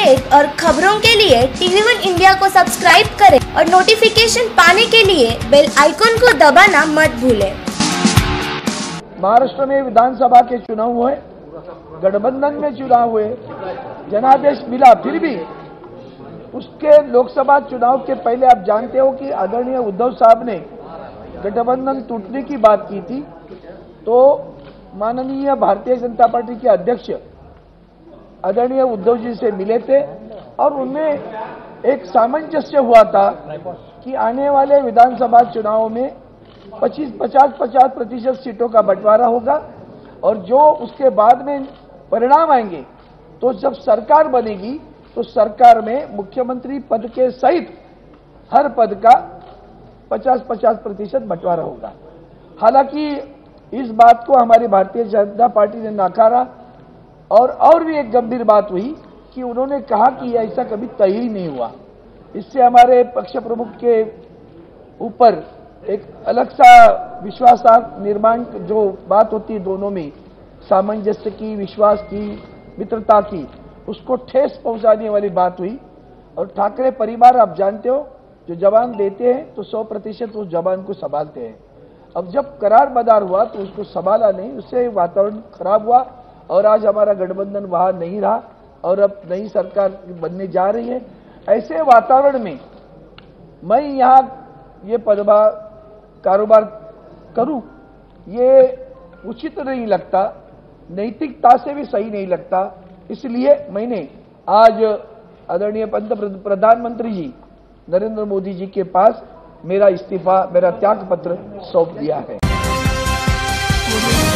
Update और खबरों के लिए TV1 इंडिया को सब्सक्राइब करें और नोटिफिकेशन पाने के लिए बेल आइकॉन को दबाना मत भूलें। महाराष्ट्र में विधानसभा के चुनाव हुए, गठबंधन में चुनाव हुए, जनादेश मिला, फिर भी उसके लोकसभा चुनाव के पहले आप जानते हो कि आदरणीय उद्धव साहब ने गठबंधन टूटने की बात की थी। तो माननीय भारतीय जनता पार्टी के अध्यक्ष आदरणीय उद्धव जी से मिले थे और उनमें एक सामंजस्य हुआ था कि आने वाले विधानसभा चुनाव में 50% सीटों का बंटवारा होगा और जो उसके बाद में परिणाम आएंगे तो जब सरकार बनेगी तो सरकार में मुख्यमंत्री पद के सहित हर पद का 50% बंटवारा होगा। हालांकि इस बात को हमारी भारतीय जनता पार्टी ने नकारा और भी एक गंभीर बात हुई कि उन्होंने कहा कि ऐसा कभी तय ही नहीं हुआ। इससे हमारे पक्ष प्रमुख के ऊपर एक अलग सा विश्वास निर्माण जो बात होती है दोनों में सामंजस्य की, विश्वास की, मित्रता की, उसको ठेस पहुंचाने वाली बात हुई। और ठाकरे परिवार आप जानते हो जो जवान देते हैं तो 100% उस जवान को संभालते हैं। अब जब करार मदार हुआ तो उसको संभाला नहीं, उससे वातावरण खराब हुआ और आज हमारा गठबंधन वहां नहीं रहा और अब नई सरकार बनने जा रही है। ऐसे वातावरण में मैं यहाँ ये पदभार कारोबार करूं ये उचित नहीं लगता, नैतिकता से भी सही नहीं लगता। इसलिए मैंने आज आदरणीय प्रधानमंत्री जी नरेंद्र मोदी जी के पास मेरा इस्तीफा, मेरा त्याग पत्र सौंप दिया है।